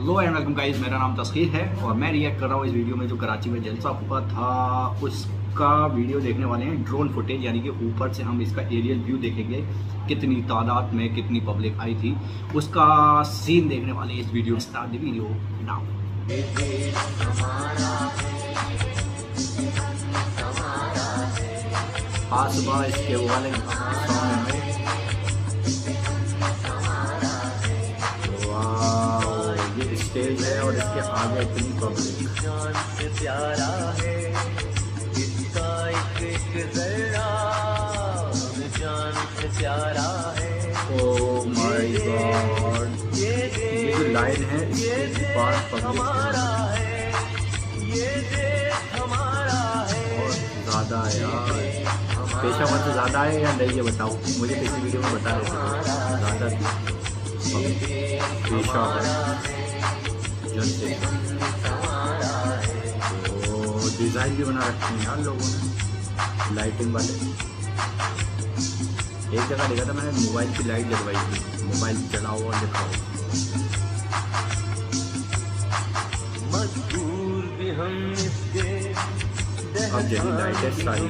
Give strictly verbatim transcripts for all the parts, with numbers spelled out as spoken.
Hello and welcome guys, मेरा नाम तस्कीर है और मैं रिएक्ट कर रहा हूँ इस वीडियो में जो कराची में जलसा हुआ था उसका वीडियो देखने वाले हैं। ड्रोन फुटेज यानी कि ऊपर से हम इसका एरियल व्यू देखेंगे, कितनी तादाद में कितनी पब्लिक आई थी उसका सीन देखने वाले हैं इस video. Start the video now. आज सुबह इसके वाले में स्टेज है और इसके आगे इतनी पब्लिक। जान से प्यारा है इसका एक एक जरा, जान से प्यारा है। ओह माय गॉड, ये जो लाइन है इसके पास पब्लिक है, ये देश हमारा है। बहुत ज़्यादा है यार, पेशा वर्ष ज़्यादा है या नहीं ये बताओ मुझे, किसी वीडियो में बता रहे थे ज़्यादा पेशा है। तो डिज़ाइन भी बना रखे हैं यार लोगों ने लाइटिंग वाले। एक जगह देखा था मैंने, मोबाइल की लाइट जलवाई थी, मोबाइल चलाओ और दिखाओ। मजबूर भी हम इसके, अब जली लाइट है सारी,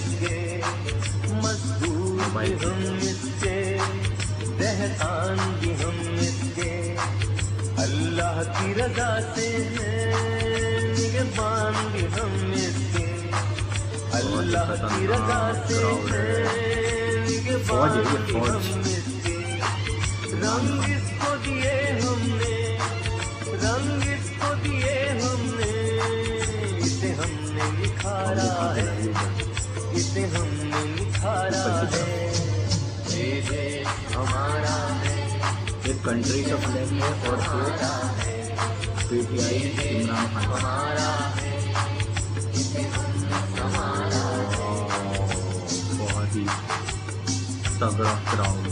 मजबूर भी हम इसके, दहकान भी हम इसके। अल्लाह की रजा से हैं निगहबान भी हम इसके, अल्लाह की रजा से हैं निगहबान भी हम इसके। रंग इसको दिए हमने, रंग इसको दिए हमने, इसे हमने निखारा है, इसे हमने निखारा है। ये देश हमारा है, एक कंट्री का फ्लैग है और पीटीआई इमरान खान हमारा है, बहुत ही तगड़ा क्राउड।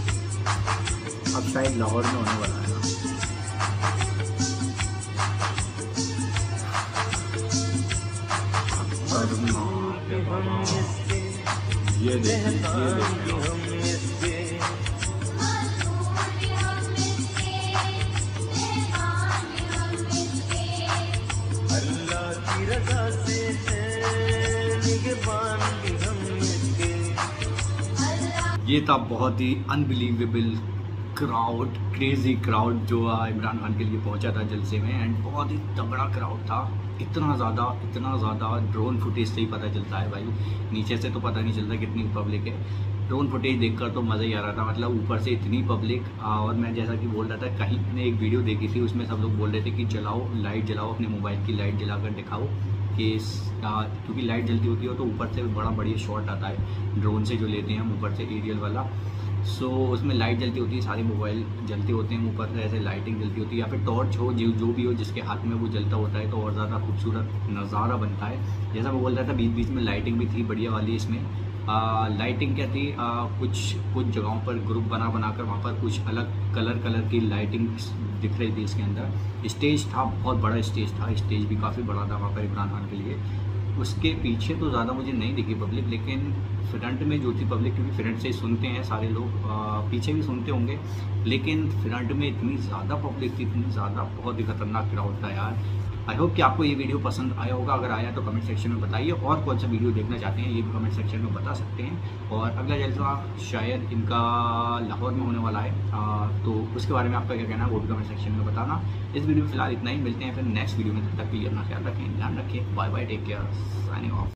अब शायद लाहौर में होने वाला है ना। ये देखिए ये देखिए रजा से हैं निगहबान भी हम इसके। ये था बहुत ही अनबिलीवेबल क्राउड, क्रेजी क्राउड जो इमरान खान के लिए पहुंचा था जलसे में, एंड बहुत ही तगड़ा क्राउड था। इतना ज़्यादा इतना ज़्यादा ड्रोन फुटेज से ही पता चलता है भाई, नीचे से तो पता नहीं चलता कितनी पब्लिक है। ड्रोन फुटेज देखकर तो मज़ा ही आ रहा था, मतलब ऊपर से इतनी पब्लिक। और मैं जैसा कि बोल रहा था, कहीं मैंने एक वीडियो देखी थी उसमें सब लोग बोल रहे थे कि जलाओ लाइट जलाओ, अपने मोबाइल की लाइट जलाकर दिखाओ कि क्योंकि लाइट जलती होती है तो ऊपर से बड़ा बढ़िया शॉट आता है ड्रोन से जो लेते हैं हम ऊपर से एरियल वाला। सो so, उसमें लाइट जलती होती है, सारे मोबाइल जलते होते हैं ऊपर से, ऐसे लाइटिंग जलती होती है, या फिर टॉर्च हो जो जो भी हो जिसके हाथ में वो जलता होता है तो और ज़्यादा खूबसूरत नज़ारा बनता है। जैसा मैं बोल रहा था, बीच बीच में लाइटिंग भी थी बढ़िया वाली। इसमें आ, लाइटिंग क्या थी, आ, कुछ कुछ जगहों पर ग्रुप बना बना कर वहाँ पर कुछ अलग कलर कलर की लाइटिंग दिख रही थी इसके अंदर। स्टेज था, बहुत बड़ा स्टेज था, स्टेज भी काफ़ी बड़ा था वहाँ पर इमरान खान के लिए। उसके पीछे तो ज़्यादा मुझे नहीं दिखी पब्लिक, लेकिन फ्रंट में जो थी पब्लिक, क्योंकि फ्रंट से सुनते हैं सारे लोग, पीछे भी सुनते होंगे, लेकिन फ्रंट में इतनी ज़्यादा पब्लिक थी, इतनी ज़्यादा, बहुत ही खतरनाक क्राउड था यार। आई होप कि आपको ये वीडियो पसंद आया होगा, अगर आया तो कमेंट सेक्शन में बताइए, और कौन सा वीडियो देखना चाहते हैं ये भी कमेंट सेक्शन में बता सकते हैं। और अगला जलसा शायद इनका लाहौर में होने वाला है, आ, तो उसके बारे में आपका क्या कहना है वो भी कमेंट सेक्शन में बताना। इस वीडियो में फिलहाल इतना ही, मिलते हैं फिर नेक्स्ट वीडियो में, तब तक के लिए अपना ख्याल रखें, ध्यान रखें, bye bye, take care, signing of.